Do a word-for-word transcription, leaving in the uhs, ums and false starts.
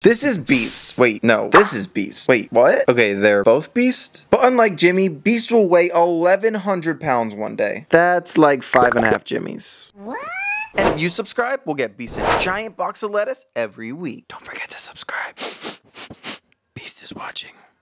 This is Beast. Wait, no, this is Beast. Wait, what? Okay, they're both Beast? But unlike Jimmy, Beast will weigh eleven hundred pounds one day. That's like five and a half Jimmys. What? And if you subscribe, we'll get Beast a giant box of lettuce every week. Don't forget to subscribe. Beast is watching.